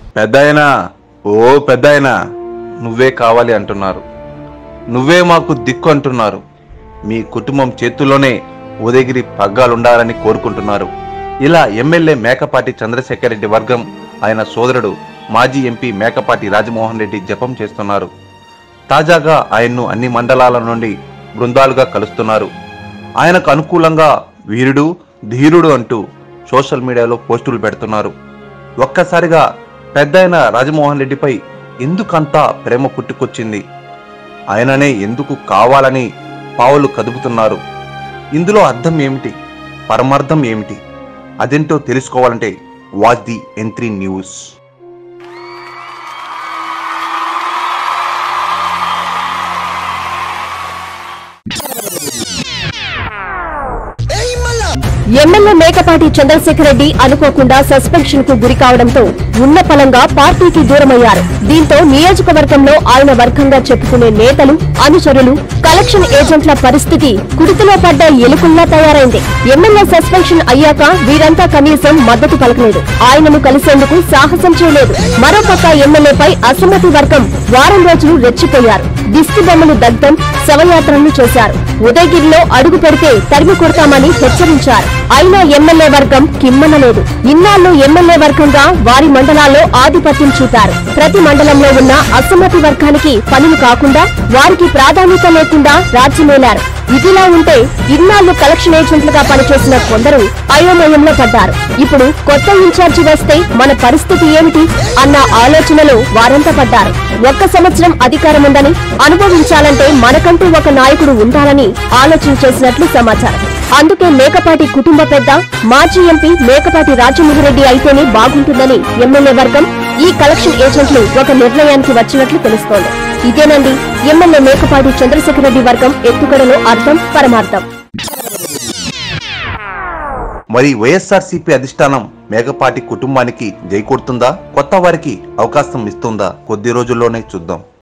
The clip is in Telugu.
పెద్దాయనా, ఓ పెద్దాయనా, నువ్వే కావాలి అంటున్నారు. నువ్వే మాకు దిక్కు అంటున్నారు. మీ కుటుంబం చేతుల్లోనే ఉదయగిరి పగ్గాలుండాలని కోరుకుంటున్నారు. ఇలా ఎమ్మెల్యే మేకపాటి చంద్రశేఖర్ రెడ్డి వర్గం ఆయన సోదరుడు మాజీ ఎంపీ మేకపాటి రాజమోహన్ రెడ్డి జపం చేస్తున్నారు. తాజాగా ఆయన్ను అన్ని మండలాల నుండి బృందాలుగా కలుస్తున్నారు. ఆయనకు అనుకూలంగా వీరుడు, ధీరుడు అంటూ సోషల్ మీడియాలో పోస్టులు పెడుతున్నారు. ఒక్కసారిగా పెద్దాయన రాజమోహన్ రెడ్డిపై ఎందుకంతా ప్రేమ పుట్టుకొచ్చింది? ఆయననే ఎందుకు కావాలని పావులు కదుపుతున్నారు? ఇందులో అర్థం ఏమిటి, పరమార్థం ఏమిటి? అదేంటో తెలుసుకోవాలంటే watch the N3 news. MLA Mekapati Chandrasekhar Reddy అనుకోకుండా సస్పెన్షన్ కు గురి కావడంతో ఉన్న ఫలంగా పార్టీకి దూరమయ్యారు. దీంతో నియోజకవర్గంలో ఆయన వర్గంగా చెప్పుకునే నేతలు, అనుచరులు, కలెక్షన్ ఏజెంట్ల పరిస్థితి కుడితిలో పడ్డ ఎలుకల్లా తయారైంది. ఎమ్మెల్యే సస్పెన్షన్ అయ్యాక వీరంతా కనీసం మద్దతు పలకలేదు. ఆయనను కలిసేందుకు సాహసం చేయలేదు. మరోపక్క ఎమ్మెల్యేపై అసమ్మతి వర్గం వారం రోజులు రెచ్చిపోయారు. దిష్టి బొమ్మలు దగ్ధం, శవయాత్రలు చేశారు. ఉదయగిరిలో అడుగు పెడితే తరిమి కొడతామని హెచ్చరించారు. అయినా ఎమ్మెల్యే వర్గం కిమ్మనలేదు. ఇన్నాళ్లు ఎమ్మెల్యే వర్గంగా వారి మండలాల్లో ఆధిపత్యం చూపారు. ప్రతి మండలంలో ఉన్న అసమ్మతి వర్గానికి పనులు కాకుండా వారికి ప్రాధాన్యత లేకుండా రాజ్యమేలారు. ఇదిలా ఉంటే ఇన్నాళ్లు కలెక్షన్ ఏజెంట్లుగా పనిచేసిన కొందరు అయోమయంలో పడ్డారు. ఇప్పుడు కొత్త ఇన్ఛార్జి వస్తే మన పరిస్థితి ఏమిటి అన్న ఆలోచనలో వారంతా పడ్డారు. ఒక్క సంవత్సరం అధికారం ఉందని, అనుభవించాలంటే మనకంటూ ఒక నాయకుడు ఉండాలని ఆలోచన చేసినట్లు సమాచారం. అందుకే మేకపాటి కుటుంబ పెద్ద, మాజీ ఎంపీ మేకపాటి రాజమోహన్ రెడ్డి అయితేనే బాగుంటుందని ఎమ్మెల్యే వర్గం, ఈ కలెక్షన్ ఏజెంట్లు ఒక నిర్ణయానికి వచ్చినట్లు తెలుస్తోంది. ఇదేనండి ఎమ్మెల్యే మేకపాటి చంద్రశేఖర్ రెడ్డి వర్గం ఎత్తుగడలో అర్థం, పరమార్థం. మరి వైఎస్ఆర్సీపీ అధిష్టానం మేకపాటి కుటుంబానికి జై కొడుతుందా? కొత్త వారికి అవకాశం ఇస్తుందా? కొద్ది రోజుల్లోనే చూద్దాం.